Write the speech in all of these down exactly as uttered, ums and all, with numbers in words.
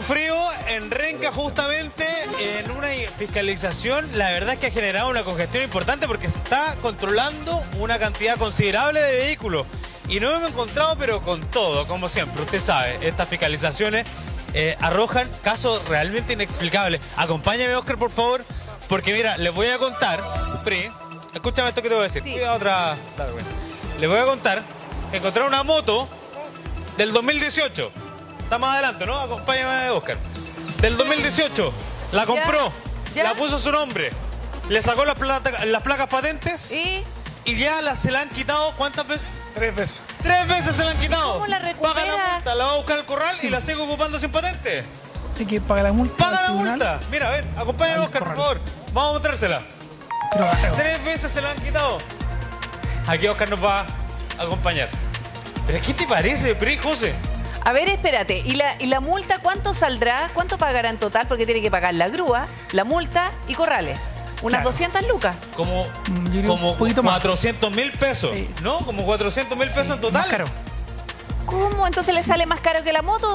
pasado frío en Renca, justamente en una fiscalización. La verdad es que ha generado una congestión importante porque se está controlando una cantidad considerable de vehículos. Y nos hemos encontrado, pero con todo, como siempre. Usted sabe, estas fiscalizaciones eh, arrojan casos realmente inexplicables. Acompáñame, Oscar, por favor, porque mira, les voy a contar, Pri, escúchame esto que te voy a decir. Sí. Cuidado, otra... Les voy a contar que encontraron una moto del dos mil dieciocho. Está más adelante, ¿no? Acompáñame, Oscar. Del dos mil dieciocho. La compró, ¿Ya? la puso su nombre, le sacó las, plata, las placas patentes ¿Y? y ya la, se la han quitado, ¿cuántas veces? Tres veces. Tres veces se la han quitado. ¿Cómo la recupera? Paga la multa, la va a buscar al corral Sí. y la sigue ocupando sin patente. Hay que pagar la multa. Paga al la tribunal. multa. Mira, ven, acompáñame, Al Oscar, por corral. favor. Vamos a mostrársela. Pero, pero, Tres veces se la han quitado. Aquí Oscar nos va a acompañar. ¿Pero qué te parece, Pri, José? A ver, espérate. ¿Y la, ¿Y la multa cuánto saldrá? ¿Cuánto pagará en total? Porque tiene que pagar la grúa, la multa y corrales. Unas Claro. doscientas lucas. Como, Mm, yo creo como un poquito más. cuatrocientos mil pesos, Sí. ¿no? Como cuatrocientos mil pesos en total. más caro. ¿Cómo? ¿Entonces le sale más caro que la moto?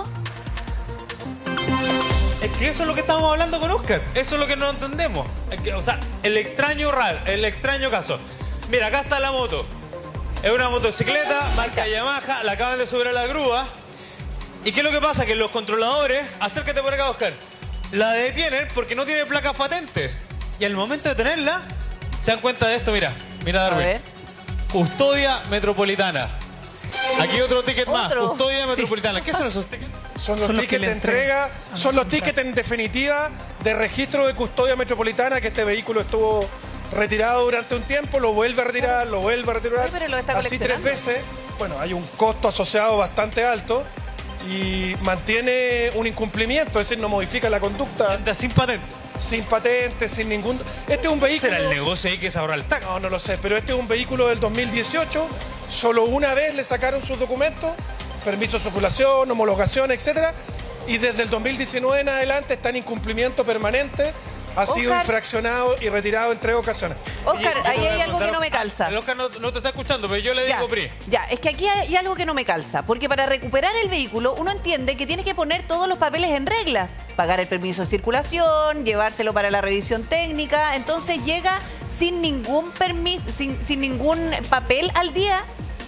Es que eso es lo que estamos hablando con Oscar. Eso es lo que no entendemos. Es que, o sea, el extraño raro, el extraño caso. Mira, acá está la moto. Es una motocicleta, marca Yamaha, la acaban de subir a la grúa. ¿Y qué es lo que pasa? Que los controladores, acércate por acá, Oscar, la detienen porque no tiene placas patentes. Y al momento de tenerla, se dan cuenta de esto, mira. Mira, A Darwin. ver. Custodia metropolitana. Aquí otro ticket más. Otro. Custodia metropolitana. ¿Qué son esos tickets? Son los Son los tickets que de le entrega, entregan. son los tickets en definitiva de registro de custodia metropolitana, que este vehículo estuvo retirado durante un tiempo, lo vuelve a retirar, lo vuelve a retirar. Ay, pero lo está así tres coleccionando. veces. Bueno, hay un costo asociado bastante alto y mantiene un incumplimiento, es decir, no modifica la conducta, Anda sin patente. sin patente, sin ningún... Este es un vehículo... Este era el negocio ahí que se ahorra el tax. No, no lo sé, pero este es un vehículo del dos mil dieciocho. Solo una vez le sacaron sus documentos, permiso de circulación, homologación, etcétera. Y desde el dos mil diecinueve en adelante está en incumplimiento permanente. Ha sido Oscar. infraccionado y retirado en tres ocasiones. Oscar, Oye, yo ahí te voy hay a algo que contar- no me calza. Ah, el Oscar no, no te está escuchando, pero yo le Ya, digo, Pri. ya, es que aquí hay algo que no me calza, porque para recuperar el vehículo uno entiende que tiene que poner todos los papeles en regla, pagar el permiso de circulación, llevárselo para la revisión técnica, entonces llega sin ningún permiso, sin, sin ningún papel al día.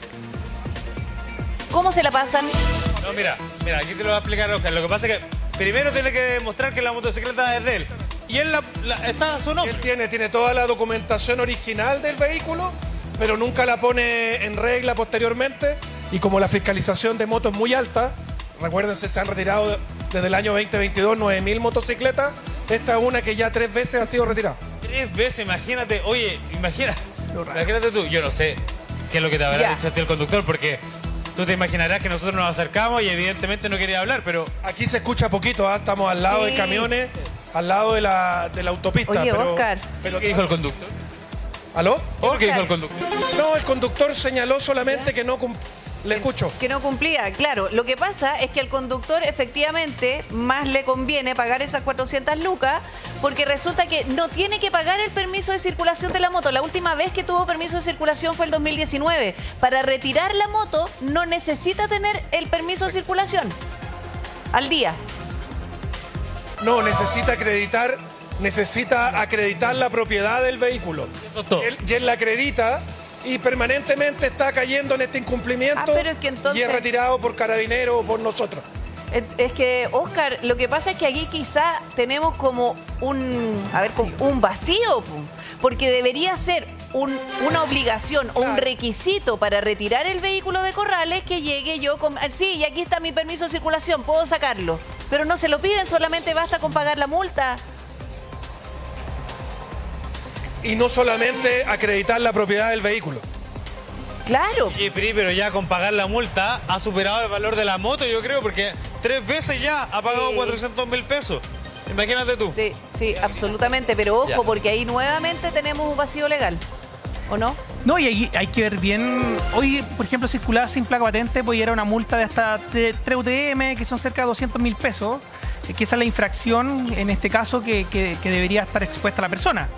¿Cómo se la pasan? No, mira, mira, aquí te lo va a explicar Oscar. Lo que pasa es que primero tiene que demostrar que la motocicleta es de él. Y él la, la- está a su nombre. Él tiene, tiene toda la documentación original del vehículo, pero nunca la pone en regla posteriormente. Y como la fiscalización de motos es muy alta, recuérdense, se han retirado desde el año veinte veintidós nueve mil motocicletas. Esta es una que ya tres veces ha sido retirada. Tres veces, imagínate. Oye, imagina, imagínate tú. Yo no sé qué es lo que te habrá Ya. dicho a ti el conductor, porque tú te imaginarás que nosotros nos acercamos y evidentemente no quería hablar, pero... Aquí se escucha poquito, ¿ah? Estamos al lado Sí. de camiones, al lado de la, de la autopista. Oye, pero, Oscar. pero- ¿Qué dijo el conductor? ¿Aló? ¿Qué es lo que dijo Oscar. el conductor? No, el conductor señaló solamente que no... cum- Le escucho. Que no cumplía, claro. Lo que pasa es que al conductor efectivamente más le conviene pagar esas cuatrocientas lucas porque resulta que no tiene que pagar el permiso de circulación de la moto. La última vez que tuvo permiso de circulación fue el dos mil diecinueve. Para retirar la moto no necesita tener el permiso de circulación al día. No, necesita acreditar, necesita acreditar la propiedad del vehículo. Eso es todo. Él, y él la acredita y permanentemente está cayendo en este incumplimiento Ah, pero es que entonces- y es retirado por Carabineros o por nosotros. Es- Es que, Oscar, lo que pasa es que aquí quizá tenemos como un, a ver, como un vacío, po, porque debería ser un- una obligación o un Claro. requisito para retirar el vehículo de Corrales que llegue yo con... ah, sí, y aquí está mi permiso de circulación, puedo sacarlo. Pero no se lo piden, solamente basta con pagar la multa. Y no solamente acreditar la propiedad del vehículo. Claro. Y Pri, pero ya con pagar la multa ha superado el valor de la moto, yo creo, porque tres veces ya ha pagado Sí. cuatrocientos mil pesos. Imagínate tú. Sí, sí, absolutamente. Pero ojo, Ya. porque ahí nuevamente tenemos un vacío legal. ¿O no? No, y ahí hay que ver bien. Hoy, por ejemplo, circular sin placa patente pues era una multa de hasta tres U T M, que son cerca de doscientos mil pesos, eh, que esa es la infracción, en este caso, que, que- que debería estar expuesta la persona.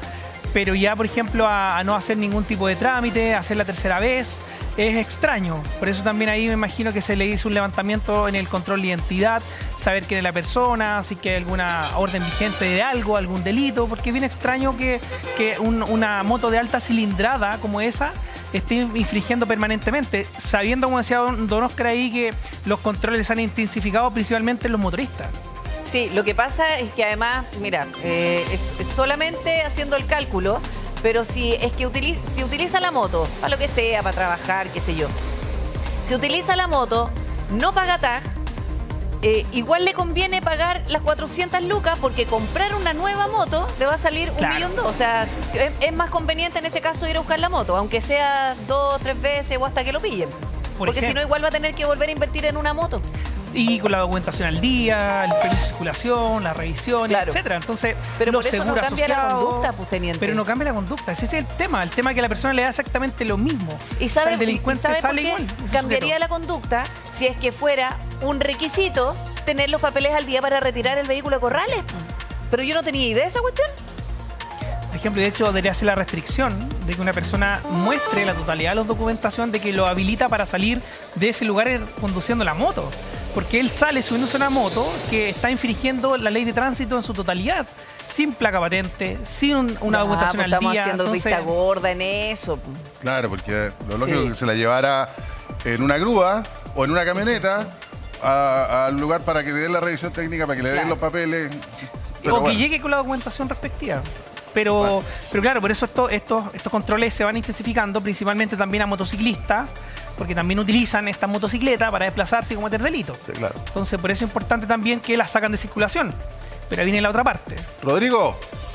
pero ya, por ejemplo, a, a no hacer ningún tipo de trámite, hacer la tercera vez, es extraño. Por eso también ahí me imagino que se le hizo un levantamiento en el control de identidad, saber quién es la persona, si que hay alguna orden vigente de algo, algún delito, porque es bien extraño que, que un- una moto de alta cilindrada como esa esté infringiendo permanentemente, sabiendo, como decía don, don Oscar ahí, que los controles se han intensificado principalmente en los motoristas. Sí, lo que pasa es que además, mira, eh, es, es solamente haciendo el cálculo, pero si es que utiliza, si utiliza la moto, para lo que sea, para trabajar, qué sé yo, si utiliza la moto, no paga T A C, eh, igual le conviene pagar las cuatrocientas lucas porque comprar una nueva moto le va a salir un Claro. millón dos. O sea, es, es más conveniente en ese caso ir a buscar la moto, aunque sea dos, tres veces o hasta que lo pillen. Por Porque si ejemplo. no, igual va a tener que volver a invertir en una moto. Y con la documentación al día, el permiso de circulación, la revisión, Claro. etcétera. Entonces, Pero los por eso no seguros cambia la asociados, conducta, pues, teniente. Pero no cambia la conducta. Ese es el tema. El tema es que la persona le da exactamente lo mismo. ¿Y O sea, sabe, el delincuente y sabe por sale qué igual. ese cambiaría sujeto. la conducta si es que fuera un requisito tener los papeles al día para retirar el vehículo a corrales? Pero yo no tenía idea de esa cuestión. Por ejemplo, de hecho, debería ser la restricción de que una persona muestre la totalidad de la documentación de que lo habilita para salir de ese lugar conduciendo la moto. Porque él sale subiéndose a una moto que está infringiendo la ley de tránsito en su totalidad, sin placa patente, sin un- una Ya, documentación pues al estamos día. haciendo Entonces, vista gorda en eso. Claro, porque lo lógico Sí. es que se la llevara en una grúa o en una camioneta a- al lugar para que le den la revisión técnica, para que le den Claro. los papeles. Pero o que bueno. llegue con la documentación respectiva. Pero, Bueno. pero claro, por eso esto- estos, estos controles se van intensificando, principalmente también a motociclistas, porque también utilizan esta motocicleta para desplazarse y cometer delitos. Sí, claro. Entonces, por eso es importante también que las sacan de circulación. Pero ahí viene la otra parte. Rodrigo,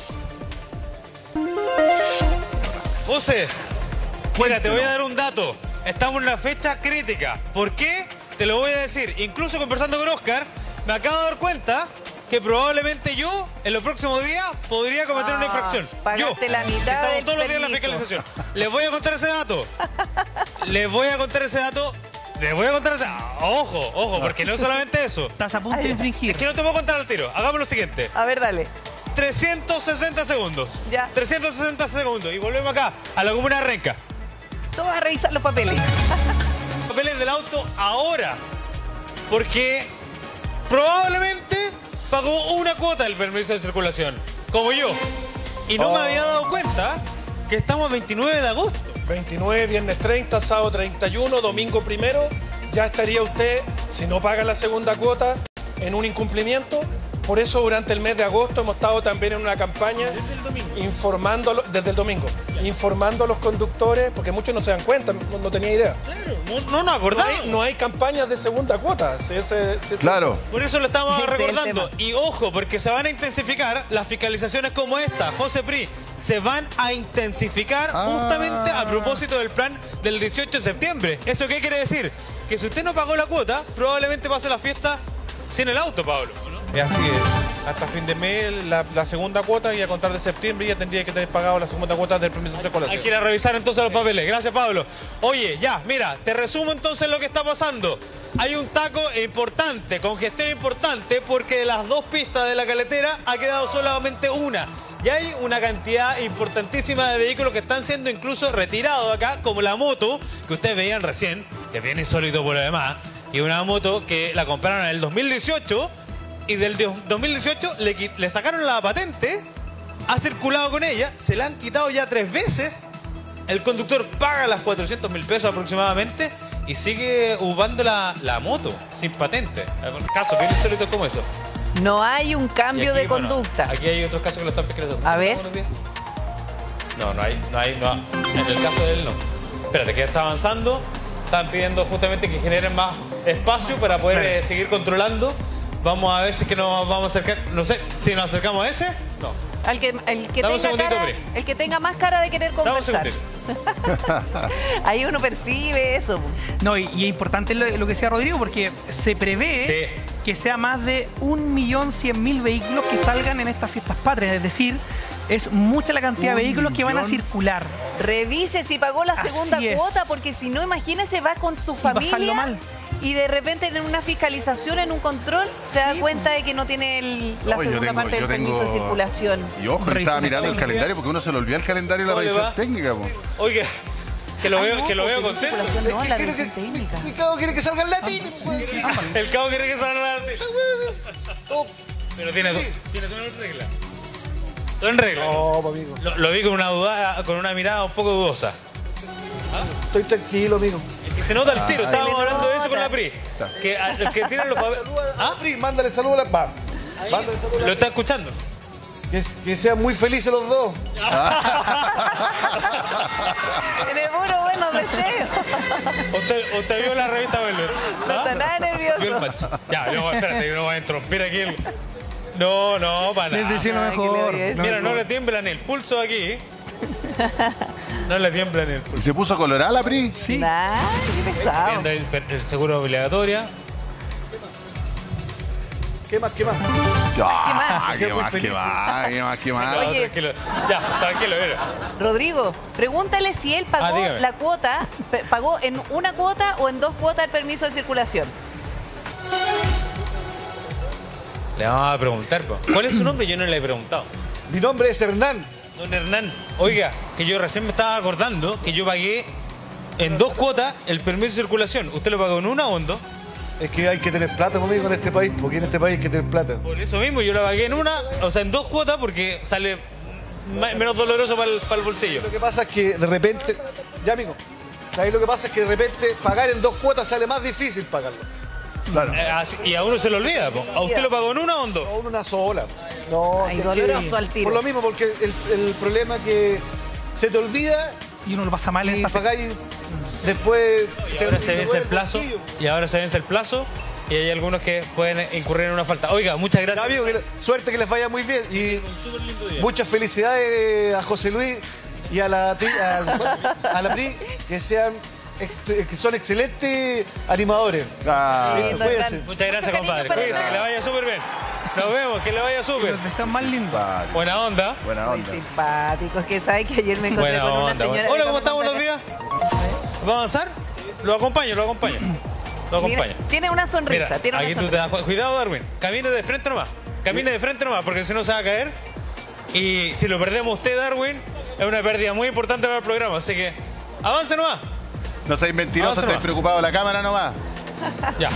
José, mira, te voy a dar un dato. Estamos en una fecha crítica. ¿Por qué? Te lo voy a decir. Incluso conversando con Oscar, me acabo de dar cuenta que probablemente yo, en los próximos días, podría cometer Ah, una infracción. pagaste Yo, la mitad que estamos del todos los días en la permiso. fiscalización. Les voy a contar ese dato. Les voy a contar ese dato. Les voy a contar ese Ojo, ojo, porque no solamente eso. Estás a punto de infringir. Es que no te puedo contar al tiro. Hagamos lo siguiente. A ver, dale. trescientos sesenta segundos. Ya. trescientos sesenta segundos. Y volvemos acá, a la comuna de Renca. Todos a revisar los papeles. Papeles del auto ahora. Porque probablemente pagó una cuota del permiso de circulación. Como yo. Y no me había dado cuenta que estamos a veintinueve de agosto. veintinueve, viernes treinta, sábado treinta y uno, domingo primero, ya estaría usted, si no paga la segunda cuota, en un incumplimiento. Por eso durante el mes de agosto hemos estado también en una campaña informando, a lo- desde el domingo, informando a los conductores, porque muchos no se dan cuenta, no, no tenía idea. Claro, no, no nos No acordamos. hay, no hay campañas de segunda cuota. Si ese- si ese- claro. Por eso lo estamos Ese es el recordando. tema. Y ojo, porque se van a intensificar las fiscalizaciones como esta. José Pri, se van a intensificar Ah. justamente a propósito del plan del dieciocho de septiembre. ¿Eso qué quiere decir? Que si usted no pagó la cuota, probablemente pase la fiesta sin el auto, Pablo. Es así es. Hasta fin de mes la, la segunda cuota y a contar de septiembre ya tendría que tener pagado la segunda cuota del permiso de Hay circulación. que ir a revisar entonces los papeles. Gracias, Pablo. Oye, ya, mira, te resumo entonces lo que está pasando. Hay un taco importante, congestión importante, porque de las dos pistas de la caletera ha quedado solamente una. Y hay una cantidad importantísima de vehículos que están siendo incluso retirados acá, como la moto, que ustedes veían recién, que es bien insólito por lo demás, y una moto que la compraron en el dos mil dieciocho, y del dos mil dieciocho le, qui- le sacaron la patente, ha circulado con ella, se la han quitado ya tres veces, el conductor paga las cuatrocientos mil pesos aproximadamente y sigue ocupando la, la moto sin patente. Casos bien insólitos como eso. No hay un Y cambio aquí, de bueno, conducta. Aquí hay otros casos que lo están fiscalizando. A ver. Buenos días. No, no hay, no hay, no. En el caso de él no. Espérate, que está avanzando. Están pidiendo justamente que generen más espacio para poder Claro. eh, seguir controlando. Vamos a ver si es que nos vamos a acercar. No sé, si nos acercamos a ese, no. Al que, el, que Dame un tenga segundito, cara, Pri. el que tenga más cara de querer Dame un conversar. segundito. Ahí uno percibe eso. No, y, y es importante lo, lo que decía Rodrigo, porque se prevé Sí. que sea más de un millón cien mil vehículos que salgan en estas fiestas patrias. Es decir, es mucha la cantidad de Un vehículos que van a millón. circular. Revise si pagó la Así segunda es. cuota, porque si no, imagínese, va con su va a pasarlo familia mal. y de repente en una fiscalización, en un control, se da Sí, cuenta de que no tiene el- la No, yo segunda tengo- parte yo del permiso tengo- de circulación. Y ojo, yo estaba Revisión mirando el técnica. calendario porque uno se le olvida el calendario y la ¿Cómo le revisión va? técnica, po. Oiga, que lo Ay, veo, no, que lo veo porque contento. circulación no, la quiere revisión técnica. Mi cabo quiere que salga el latín. El cabo quiere que salga la Pero tiene, do- tiene todo en regla. Todo en regla. No, pues, amigo. Lo, lo vi con una duda, con una mirada un poco dudosa. Estoy tranquilo, amigo. Y se nota el tiro, Ah, estábamos se le hablando de eso con nota. la P R I. Que al que tienen los papeles. Ah, ¿Ah? Pri, mándale saludos a la... Va. Mándale saludos a ¿Lo la... está escuchando? Que, que sean muy felices los dos. Tiene puro buenos deseos. ¿Usted, usted vio la revista Velvet? No está nada nervioso. Vio el match. Ya, no, espérate, no voy a interrumpir aquí. el- No, no, para Les nada. deseo lo Ay, ¿qué le mejor. voy a decir? Mira, no le tiemblan el pulso aquí. No le tiemblan el pulso. ¿Y se puso colorada la P R I? Sí. Ay, qué pesado. Viendo el, el seguro obligatoria. ¿Qué más, qué más? Ya, más? ¿qué Sea muy más, qué feliz. más, qué más, qué más? No, Oye. tranquilo. Ya, tranquilo, mira. Rodrigo, pregúntale si él Ah, pagó dígame. la cuota, pe- pagó en una cuota o en dos cuotas el permiso de circulación. Le vamos a preguntar, po. ¿Cuál es su nombre? Yo no le he preguntado. Mi nombre es Hernán. Don Hernán, oiga, que yo recién me estaba acordando que yo pagué en dos cuotas el permiso de circulación. ¿Usted lo pagó en una o en dos? Es que hay que tener plata conmigo en este país, porque en este país hay que tener plata. Por eso mismo, yo la pagué en una, o sea, en dos cuotas porque sale ma- menos doloroso para el, para el bolsillo. Lo que pasa es que de repente... Ya, amigo. ¿Sabes lo que pasa? Es que de repente pagar en dos cuotas sale más difícil pagarlo. Claro. Eh, así- y a uno se lo olvida, po. ¿A usted lo pagó en una o en dos? O una sola. No, Ay, es doloroso al tiro. Por lo mismo, porque el, el problema es que se te olvida Y uno lo pasa mal en y esta fe. pagáis después... Y te- ahora te se vence duele el plazo, bolsillo. y ahora se vence el plazo, y hay algunos que pueden incurrir en una falta. Oiga, muchas Ya, gracias. amigo, que le- suerte que les vaya muy bien. Y Un súper lindo día. muchas felicidades a José Luis y a la, tri- a, a la P R I, que sean ex- que son excelentes animadores. Ah, Lindo, cuídese. Hernán. Muchas gracias, Mucho compadre. cariño para Cuídense, que le Hernán. vaya súper bien. Nos vemos, que le vaya súper. Los deseos más lindos. vale. Buena onda. Buena Muy onda. simpáticos, que sabe que ayer me encontré Buena con una onda. señora. buena- Hola, que ¿cómo estamos? me Buenos días. ¿Va a avanzar? Lo acompaño, lo acompaño. Lo Mira, acompaño. tiene una sonrisa, Mira, tiene una aquí tú sonrisa. te das cuenta. Cuidado, Darwin. Camine de frente nomás. Camine de frente nomás, porque si no se va a caer. Y si lo perdemos usted, Darwin, es una pérdida muy importante para el programa. Así que avance nomás. No seáis mentirosos, Avanza estáis nomás. preocupados de la cámara nomás. Ya.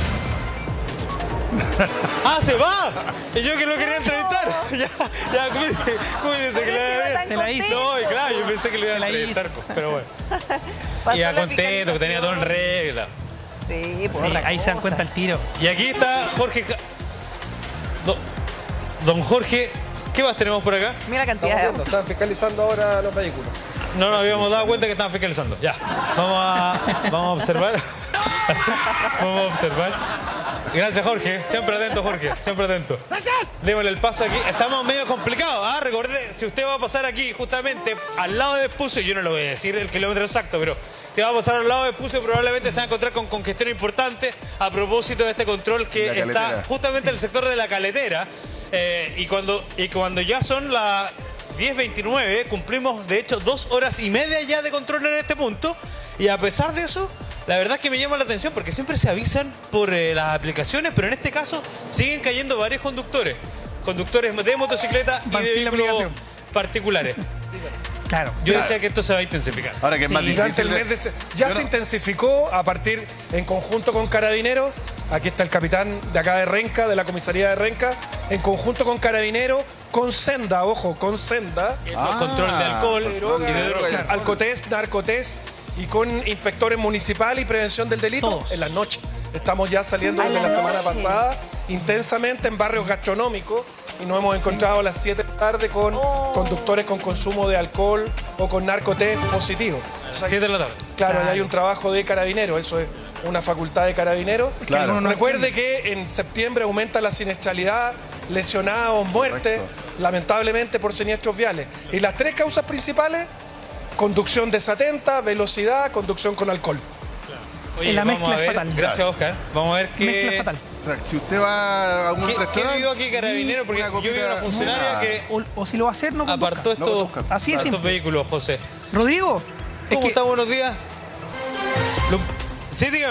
¡Ah, se va! Y yo que lo quería entrevistar. Ya, ya, cuídese, cuídese que le vaya bien. Te la hice. No, y claro, yo pensé que le iba a Te la hice. entrevistar, pues, pero bueno. Pasó Iba la contento, que tenía todo en regla. Sí, por Sí, otra ahí se dan cosa. cuenta el tiro. Y aquí está Jorge. Ja- Do- Don Jorge, ¿qué más tenemos por acá? Mira la Estamos cantidad de viendo, están fiscalizando ahora los vehículos. No nos habíamos dado cuenta que estaban fiscalizando. Ya, vamos a, vamos a observar. Vamos a observar. Gracias, Jorge. Siempre atento, Jorge. Siempre atento. Gracias. Démosle el paso aquí. Estamos medio complicados. Ah, recordé, si usted va a pasar aquí justamente al lado de Vespucio, yo no le voy a decir el kilómetro exacto, pero si va a pasar al lado de Vespucio, probablemente se va a encontrar con congestión importante a propósito de este control que La está caletera. justamente en el sector de la caletera. Eh, y, cuando, y cuando ya son las diez veintinueve, cumplimos de hecho dos horas y media ya de control en este punto. Y a pesar de eso, la verdad es que me llama la atención porque siempre se avisan por eh, las aplicaciones, pero en este caso siguen cayendo varios conductores. Conductores de motocicleta y Van de sin la vehículos aplicación. particulares. Claro. Yo Claro. decía que esto se va a intensificar. Ahora que es más Y durante difícil. el de- mes de se- ya Yo se no- intensificó a partir, en conjunto con Carabineros, aquí está el capitán de acá de Renca, de la comisaría de Renca, en conjunto con Carabineros, con Senda, ojo, con Senda, Ah, control de alcohol control y de de droga. droga. Alcotés, Narcotés y con inspectores municipales y prevención del delito Todos. en las noches. Estamos ya saliendo A desde la la semana noche. pasada intensamente en barrios gastronómicos y nos hemos encontrado a las siete de la tarde con Oh. conductores con consumo de alcohol o con narcotest positivo. O sea, siete de la tarde. Claro, Claro. y hay un trabajo de carabineros, eso es una facultad de carabineros. Claro. algunos no Recuerde que en septiembre aumenta la siniestralidad, lesionados, muertes, Correcto. lamentablemente por siniestros viales. Y las tres causas principales, conducción desatenta, velocidad, conducción con alcohol. Oye, La vamos mezcla a es ver. fatal. Gracias, Oscar. Vamos a ver qué. Mezcla fatal. O sea, si usted va a un ¿Qué, ¿Qué restaurante. vio aquí Carabinero? Porque una yo vi copita- una funcionaria una- que O, o si lo va a hacer, no conduzca. apartó No estos, conduzca. Así de estos simple. vehículos, José. Rodrigo, es ¿Cómo que- está? Buenos días. Lo- Sí, dígame.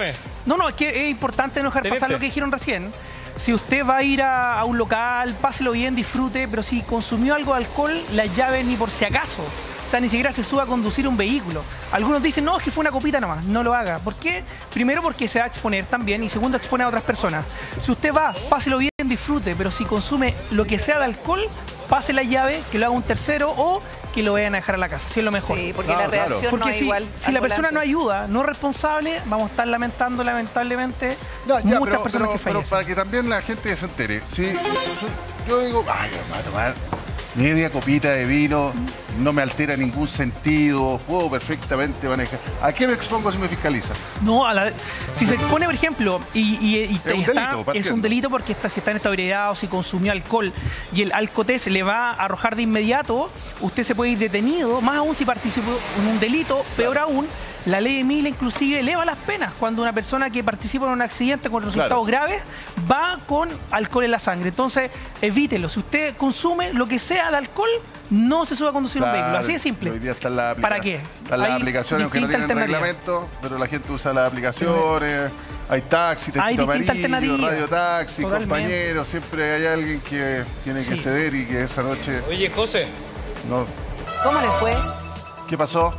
No, no, es que es importante no dejar Teniente. pasar lo que dijeron recién. Si usted va a ir a, a un local, páselo bien, disfrute, pero si consumió algo de alcohol, las llaves ni por si acaso. O sea, ni siquiera se suba a conducir un vehículo. Algunos dicen, no, es que fue una copita nomás. No lo haga. ¿Por qué? Primero, porque se va a exponer también. Y segundo, expone a otras personas. Si usted va, páselo bien, disfrute. Pero si consume lo que sea de alcohol, pase la llave, que lo haga un tercero o que lo vayan a dejar a la casa. Si es lo mejor. Sí, porque Claro, la reacción claro. no Porque es si, igual. si al la persona volante. no ayuda, no es responsable, vamos a estar lamentando lamentablemente No, ya, muchas pero, personas pero- que pero fallecen. para que también la gente se entere. Si yo digo, ay, me voy a tomar media copita de vino, no me altera ningún sentido, puedo perfectamente manejar. ¿A qué me expongo si me fiscaliza? No, a la- si se expone, por ejemplo, y, y- y Es un está- delito, es partiendo. un delito porque está, si está en estado de ebriedad o si consumió alcohol y el alcotés le va a arrojar de inmediato, usted se puede ir detenido, más aún si participó en un delito, peor aún. La ley de Mila inclusive eleva las penas cuando una persona que participa en un accidente con resultados Claro. graves va con alcohol en la sangre. Entonces, evítelo. Si usted consume lo que sea de alcohol, no se suba a conducir un vehículo. Así de simple. Hoy día están las ¿Para aplica- qué? Están las Hay aplicaciones, aunque no distintas tienen alternativas. reglamento, pero la gente usa las aplicaciones. Hay taxi, Hay techito distintas amarillo, alternativas. radio taxi, Totalmente. compañeros. Siempre hay alguien que tiene que Sí. ceder y que esa noche Oye, José, no. ¿Cómo le fue? ¿Qué pasó?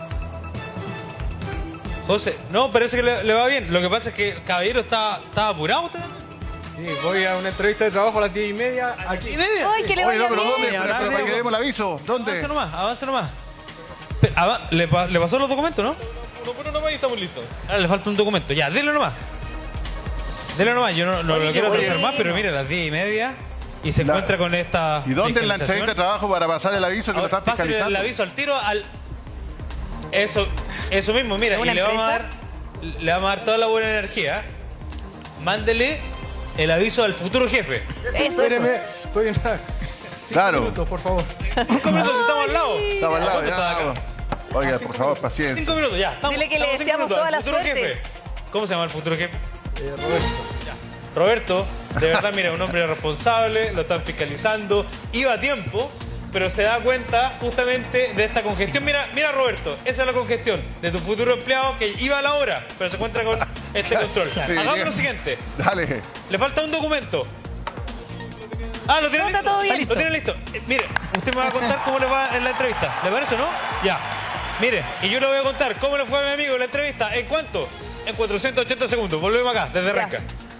José, no, parece que le, le va bien. Lo que pasa es que el caballero está, está apurado usted. Sí, voy a una entrevista de trabajo a las diez y media. Aquí. ¿Y media? ¡Ay, que le Oye, vaya no, pero ¿dónde? bien! Pero, ahora pero para veo. que demos el aviso. ¿Dónde? Avance nomás, avance nomás. Pero, ava- ¿le, pa- ¿Le pasó los documentos, no? Uno por uno más y estamos listos. Ahora le falta un documento. Ya, dele nomás. Dele nomás. Yo no, no lo quiero bueno. atrasar más, pero mire, a las diez y media y se La- encuentra con esta. ¿Y dónde en la fiscalización. entrevista de trabajo para pasar el aviso que lo Ahora, están pásale fiscalizando? el aviso al tiro al. Eso, eso mismo, mira, ¿Es y una le vamos a dar. empresa? Le vamos a dar toda la buena energía. Mándele el aviso al futuro jefe. Eso, Espéreme, eso. estoy en. Cinco Claro. minutos, por favor. Cinco minutos, estamos al lado. Estaba al ¿A lado, cuánto está de ya. acá? Oiga, por favor, paciencia. Cinco minutos, ya. Estamos, Dile que le estamos cinco deseamos minutos. toda Al la futuro suerte. jefe. ¿Cómo se llama el futuro jefe? Eh, Roberto. Roberto, de verdad, mira, un hombre responsable, lo están fiscalizando, iba a tiempo, pero se da cuenta justamente de esta congestión. Mira, mira Roberto, esa es la congestión de tu futuro empleado que iba a la hora, pero se encuentra con este control. Hagamos llega. lo siguiente, Dale. le falta un documento. Ah, ¿lo tiene No, está listo? todo bien. Lo tiene listo. Eh, mire, usted me va a contar cómo le va en la entrevista. ¿Le parece o no? Ya. Mire, y yo le voy a contar cómo le fue a mi amigo en la entrevista. ¿En cuánto? En cuatrocientos ochenta segundos. Volvemos acá, desde Ya. Renca.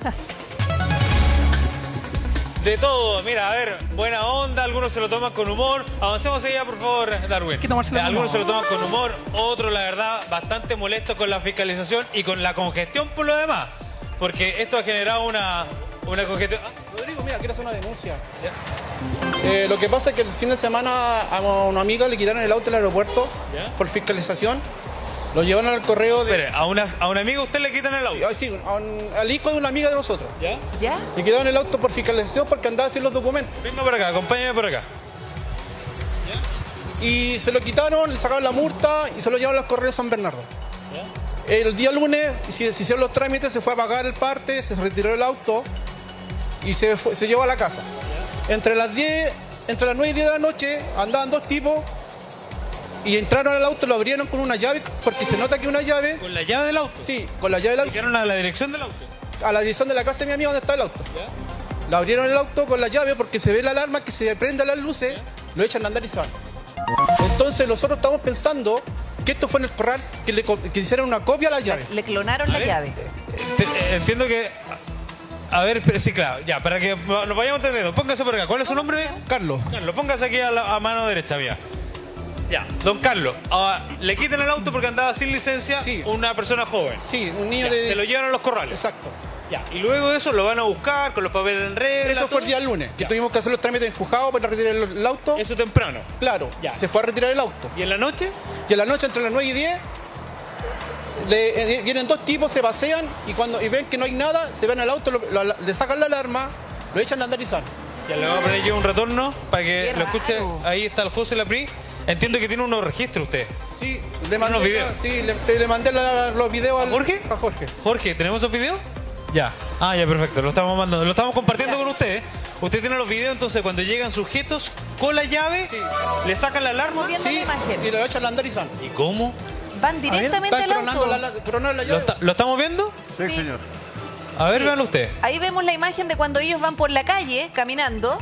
De todo, mira, a ver, buena onda, algunos se lo toman con humor. Avancemos allá, por favor, Darwin. que tomárselo Eh, con algunos se humor. lo toman con humor, otros, la verdad, bastante molestos con la fiscalización y con la congestión por lo demás. Porque esto ha generado una, una congestión. Ah, Rodrigo, mira, quiero hacer una denuncia. Eh, lo que pasa es que el fin de semana a una amiga le quitaron el auto del aeropuerto ¿Ya? por fiscalización. Lo llevaron al correo de. Espere, a, una, a un amigo usted le quitan el auto. Ay, sí, a un- al hijo de una amiga de nosotros. ¿Ya? ¿Ya? Le quitaron el auto por fiscalización porque andaba sin los documentos. Venga por acá, acompáñame por acá. Y se lo quitaron, le sacaron la multa y se lo llevaron al correo de San Bernardo. El día lunes se se hicieron los trámites, se fue a pagar el parte, se retiró el auto y se, fue- se llevó a la casa. Entre las diez, entre las nueve y diez de la noche andaban dos tipos y entraron al auto, lo abrieron con una llave, porque se nota que una llave, Con la llave del auto. sí, con la llave del auto, Llegaron a la dirección del auto. a la dirección de la casa de mi amigo donde está el auto. ¿Ya? Le abrieron el auto con la llave porque se ve la alarma que se prende las luces, lo echan a andar y se van. Entonces nosotros estamos pensando que esto fue en el corral, que le co- que hicieron una copia a la llave. Le clonaron la ver. llave. Te- eh, entiendo que. A ver, pero sí, claro, ya, para que nos vayamos entendiendo. Póngase por acá. ¿Cuál es su nombre? Carlos. Carlos, póngase aquí a, la, a mano derecha mía. Ya, don Carlos, ah, le quitan el auto porque andaba sin licencia Sí. una persona joven. Sí, un niño Ya, de... se lo llevan a los corrales. Exacto. Ya, y luego de eso lo van a buscar con los papeles en regla. Eso fue el día todo. lunes, que Ya. tuvimos que hacer los trámites en juzgado para retirar el, el auto. Eso temprano. Claro, Ya. se fue a retirar el auto. ¿Y en la noche? Y en la noche, entre las nueve y diez, le, eh, vienen dos tipos, se pasean y cuando y ven que no hay nada, se ven al auto, lo- lo- le sacan la alarma, lo echan a andar y salen. Ya le voy a poner yo un retorno para que Qué lo escuche. raro. Ahí está el José Lapri. Entiendo que tiene unos registros usted. Sí, le mandé, unos videos. sí, le, te- le mandé la- los videos al- ¿A Jorge? A Jorge. Jorge, ¿tenemos esos videos? Ya. Ah, ya, perfecto. Lo estamos mandando. Lo estamos compartiendo con usted. ¿eh? Usted tiene los videos, entonces cuando llegan sujetos con la llave, Sí. le sacan la alarma. Viendo Sí, la imagen. y lo echan a andar y salen. ¿Y cómo? van directamente Están al cronando auto. la, la, cronando la ¿Lo, llave. está- lo estamos viendo? Sí, Sí. señor. A ver, Sí. véanlo usted. Ahí vemos la imagen de cuando ellos van por la calle caminando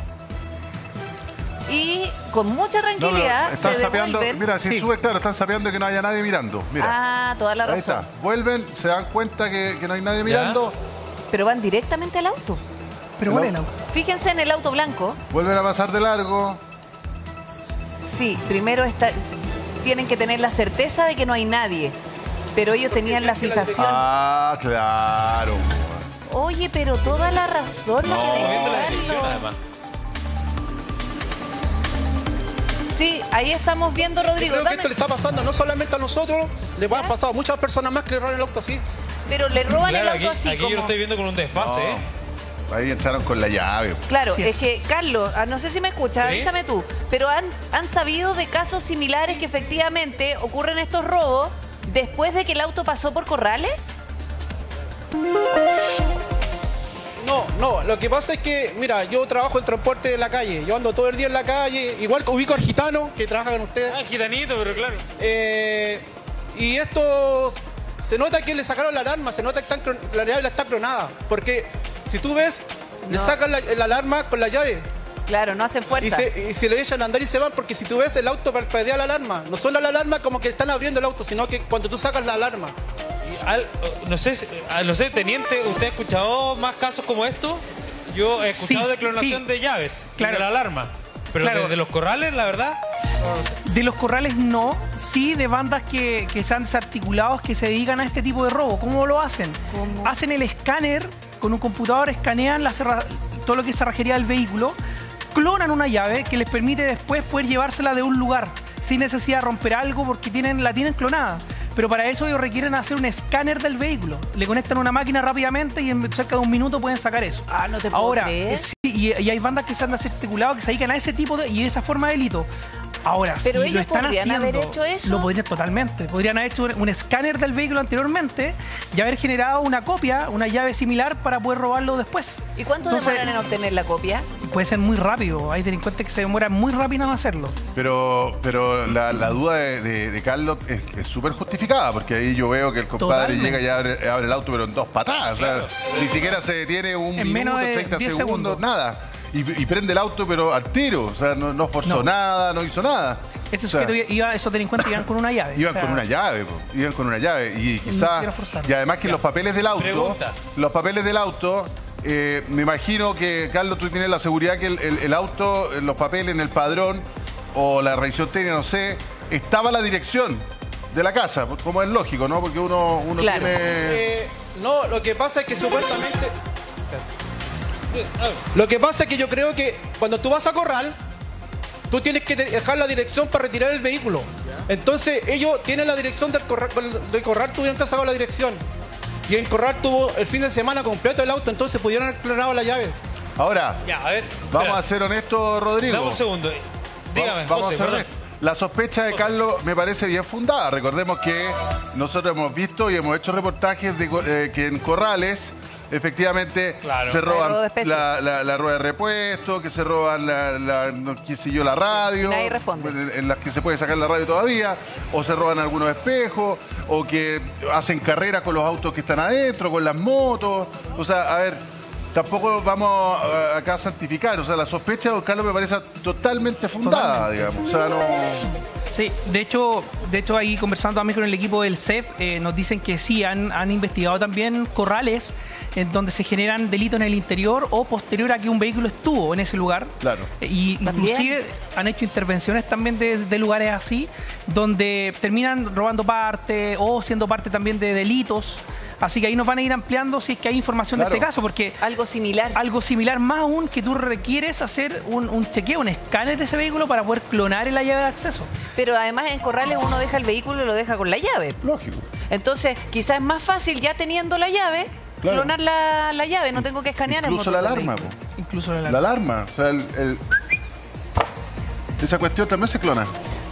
y con mucha No, pero tranquilidad están se sapeando, devuelven. mira, si Sí. sube claro, están sapeando que no haya nadie mirando. Mira. Ah, toda la Ahí razón. está. Vuelven, se dan cuenta que, que no hay nadie mirando, Pero van directamente al auto. Pero ¿cuál es el auto? Fíjense en el auto blanco. vuelven a pasar de largo. Sí, primero está, tienen que tener la certeza de que no hay nadie. Pero ellos tenían la fijación. Ah, claro. Oye, pero toda la razón la que Estamos dice viendo la Carlos. dirección, además. Sí, ahí estamos viendo, Yo Rodrigo. creo que Dame- esto le está pasando no solamente a nosotros, le va a pasar a muchas personas más que le roban el auto así. Pero le roban Claro, el aquí, auto así aquí yo como... lo estoy viendo con un desfase, ¿eh? No, ahí entraron con la llave. Claro, Sí es es. que, Carlos, ah, no sé si me escuchas, ¿Sí? avísame tú, pero han, han sabido de casos similares que efectivamente ocurren estos robos después de que el auto pasó por corrales. No, no, lo que pasa es que, mira, yo trabajo en transporte de la calle, yo ando todo el día en la calle, igual que ubico al gitano que trabaja con ustedes. Ah, gitanito, pero claro. Eh, y esto se nota que le sacaron la alarma, se nota que están cron- la llave está clonada. Porque si tú ves, le No. sacan la, la alarma con la llave Claro, no hacen y fuerza. se, y se le echan a andar y se van. Porque si tú ves el auto parpadea la alarma, no suena la alarma como que están abriendo el auto, sino que cuando tú sacas la alarma. Al- no sé, si- ah, no sé, teniente, ¿usted ha escuchado más casos como estos? Yo he escuchado Sí, de clonación sí. de llaves, Claro. de la alarma. Pero Claro. desde los corrales, la verdad, De los corrales no, sí de bandas que, que se han desarticulado que se dedican a este tipo de robo. ¿Cómo lo hacen? ¿Cómo? Hacen el escáner, con un computador escanean la cerra- todo lo que es cerrajería del vehículo, clonan una llave que les permite después poder llevársela de un lugar sin necesidad de romper algo porque tienen, la tienen clonada. Pero para eso ellos requieren hacer un escáner del vehículo. Le conectan una máquina rápidamente y en cerca de un minuto pueden sacar eso. Ah, no te puedo Ahora, creer. sí, y, y hay bandas que se han desarticulado que se dedican a ese tipo de, y esa forma de delito. Ahora, Pero si ellos lo están podrían haciendo, haber hecho eso. lo podrían totalmente. Podrían haber hecho un, un escáner del vehículo anteriormente y haber generado una copia, una llave similar para poder robarlo después. ¿Y cuánto Entonces, demoran en obtener la copia? Puede ser muy rápido. Hay delincuentes que se demoran muy rápido en hacerlo. Pero, pero la, la duda de, de- de Carlos es es súper justificada, porque ahí yo veo que el compadre Totalmente. llega y abre, abre el auto, pero en dos patadas. O sea, ni siquiera se detiene un En minuto, menos de treinta diez segundos, segundos. nada. Y, y prende el auto, pero al tiro. O sea, no, no forzó No. nada, no hizo nada. Ese O sea, sujeto iba, esos delincuentes iban con una llave. Iban O sea, con una llave, po. Iban con una llave. Y quizás. siquiera forzaron. Y además que los papeles del auto. Pregunta. Los papeles del auto. eh, me imagino que, Carlos, tú tienes la seguridad que el, el- el auto, en los papeles, en el padrón o la revisión técnica, no sé, estaba la dirección de la casa, como es lógico, ¿no? Porque uno, uno Claro. tiene. Eh, no, lo que pasa es que supuestamente... Lo que pasa es que yo creo que cuando tú vas a corral, tú tienes que dejar la dirección para retirar el vehículo. Entonces ellos tienen la dirección del corral, del corral tuvieron que sacar la dirección. Y en corral tuvo el fin de semana completo el auto, entonces pudieron haber clonado la llave. Ahora, ya, a ver. vamos espera, a ser honestos, Rodrigo. Dame un segundo. Dígame, Vamos José, a ser perdón. honestos. La sospecha de Carlos me parece bien fundada. Recordemos que nosotros hemos visto y hemos hecho reportajes de co- eh, que en corrales efectivamente Claro. se Hay robo de roban especies. la, la- la rueda de repuesto, que se roban la, la- no, qué sé yo, la radio, Nadie responde. en, en las que se puede sacar la radio todavía, o se roban algunos espejos, o que hacen carreras con los autos que están adentro, con las motos. O sea, a ver, tampoco vamos a- acá a santificar. O sea, la sospecha de don Carlos me parece totalmente fundada, Totalmente. digamos. O sea, no. Sí, de hecho, de hecho ahí conversando también con el equipo del C E F, eh, nos dicen que sí, han, han investigado también corrales en donde se generan delitos en el interior o posterior a que un vehículo estuvo en ese lugar. Claro. Eh, Y También. inclusive han hecho intervenciones también de, de lugares así, donde terminan robando parte o siendo parte también de delitos. Así que ahí nos van a ir ampliando si es que hay información Claro. de este caso, porque Algo similar. algo similar más aún que tú requieres hacer un, un chequeo, un escáner de ese vehículo para poder clonar en la llave de acceso. Pero además en corrales uno deja el vehículo y lo deja con la llave. Lógico. Entonces, quizás es más fácil ya teniendo la llave, Claro. clonar la, la llave, no tengo que escanear Incluso el la motor del alarma, vehículo. po. Incluso la La alarma. O sea, el- el- esa cuestión también se clona.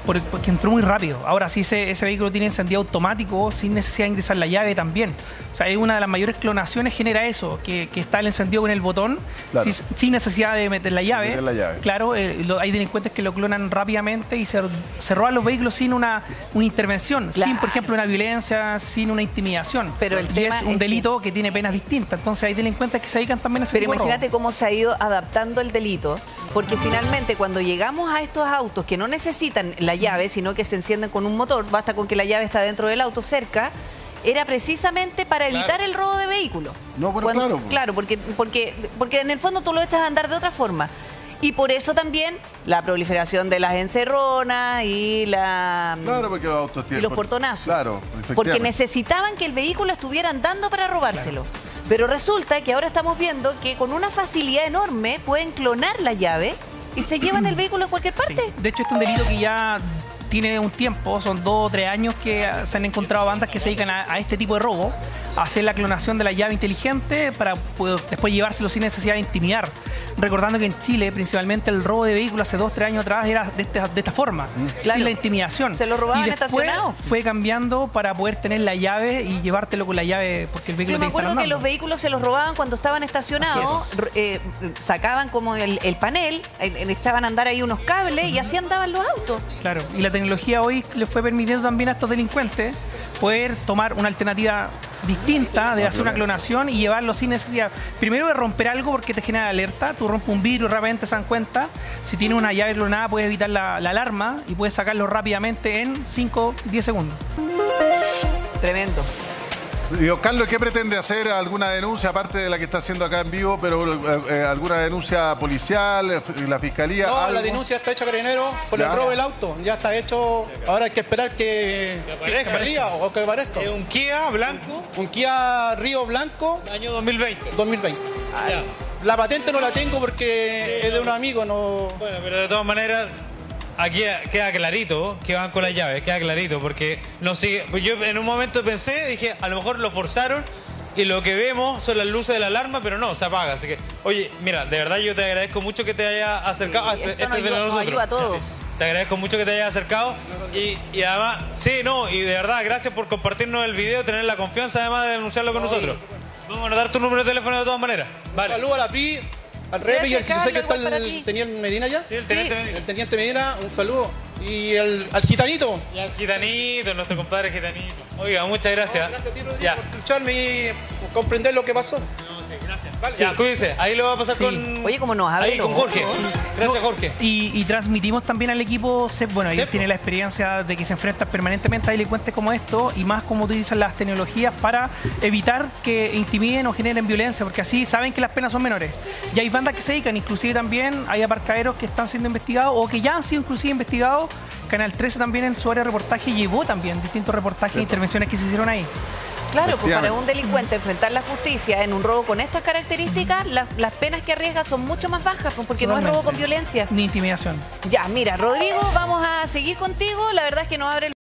por- porque entró muy rápido. Ahora sí ese, ese vehículo tiene encendido automático sin necesidad de ingresar la llave también. O sea, es una de las mayores clonaciones genera eso, que, que está el encendido con el botón Claro. sin, sin necesidad de meter la llave. Meter la llave. Claro, eh, lo- hay delincuentes que lo clonan rápidamente y se, se roban los vehículos sin una, una intervención, Claro. sin, por ejemplo, una violencia, sin una intimidación. Pero el y tema es un es que- delito que... tiene penas distintas. Entonces hay delincuentes que se dedican también a ese Pero tipo de robo. imagínate cómo se ha ido adaptando el delito, porque finalmente cuando llegamos a estos autos que no necesitan la llave, sino que se encienden con un motor, basta con que la llave está dentro del auto cerca, era precisamente para evitar Claro. el robo de vehículos. No, pero Cuando- claro, pues. Claro, porque, porque, porque en el fondo tú lo echas a andar de otra forma. Y por eso también la proliferación de las encerronas y la... Claro, porque los autos y tienen... los portonazos. Claro, Porque efectivamente. necesitaban que el vehículo estuviera andando para robárselo. Pero resulta que ahora estamos viendo que con una facilidad enorme pueden clonar la llave y se llevan el vehículo a cualquier Sí. parte. De hecho, este es un delito que ya tiene un tiempo, son dos o tres años que se han encontrado bandas que se dedican a, a este tipo de robo, a hacer la clonación de la llave inteligente para pues, después llevárselo sin necesidad de intimidar. Recordando que en Chile, principalmente, el robo de vehículos hace dos o tres años atrás era de esta, de esta forma, Claro. sin la intimidación. Se lo robaban y después estacionado. fue cambiando para poder tener la llave y llevártelo con la llave porque el Sí, vehículo me tiene que estar acuerdo que andando. los vehículos se los robaban cuando estaban estacionados, Así r- eh, sacaban como el, el panel, eh, eh, echaban a andar ahí unos cables y así andaban los autos. Claro, y la tecnología hoy le fue permitiendo también a estos delincuentes poder tomar una alternativa distinta de hacer una clonación y llevarlo sin necesidad. Primero de romper algo porque te genera alerta, tú rompes un vidrio y rápidamente se dan cuenta. Si tienes una llave clonada puedes evitar la, la alarma y puedes sacarlo rápidamente en cinco a diez segundos. Tremendo. Y don Carlos, ¿qué pretende hacer? ¿Alguna denuncia, aparte de la que está haciendo acá en vivo, pero eh, eh, alguna denuncia policial, eh, la fiscalía? No, algo? la denuncia está hecha, Carabinero, por Ya. el robo del auto. Ya está hecho. Ahora hay que esperar que, que, aparezca. salga o que aparezca. Es un Kia blanco, Un Kia Río Blanco año dos mil veinte. dos mil veinte. Ya. La patente no la tengo porque es de un amigo, no. Bueno, pero de todas maneras, aquí queda clarito que van con la llave, queda clarito, porque no sigue. Pues yo en un momento pensé, dije, a lo mejor lo forzaron y lo que vemos son las luces de la alarma, pero no, se apaga. Así que, oye, mira, de verdad yo te agradezco mucho que te hayas acercado. Sí, Ah, esto nos es de ayuda- nos nosotros. ayuda a todos. Sí. Te agradezco mucho que te hayas acercado y, y además, sí, no, y de verdad, gracias por compartirnos el video, tener la confianza además de denunciarlo con nosotros. Vamos a dar tu número de teléfono de todas maneras. Vale. Saludo a la P I, al Repe y al que Gracias, sé que está Carlos, igual para ti. el teniente Medina ya. Sí, el teniente Medina. El teniente Medina, un saludo. Y el, al gitanito. Y al gitanito, nuestro compadre gitanito. Oiga, muchas gracias. Gracias a ti, Rodrigo, Ya. por escucharme y comprender lo que pasó. Vale. Ya, cuídense. Ahí lo va a pasar Sí. con. Oye, como nos abre Ahí, los con Jorge. ojos. Gracias, Jorge. Y, y transmitimos también al equipo, se- bueno, ellos Sí, tienen po. la experiencia de que se enfrentan permanentemente a delincuentes como esto y más cómo utilizan las tecnologías para evitar que intimiden o generen violencia, porque así saben que las penas son menores. Y hay bandas que se dedican, inclusive también hay aparcaderos que están siendo investigados o que ya han sido inclusive investigados. Canal trece también en su área de reportaje llevó también distintos reportajes e intervenciones que se hicieron ahí. Claro, pues para Efectivamente. un delincuente enfrentar la justicia en un robo con estas características, las, las penas que arriesga son mucho más bajas, pues, porque no es robo con Totalmente. violencia. Ni intimidación. Ya, mira, Rodrigo, vamos a seguir contigo. La verdad es que nos abre el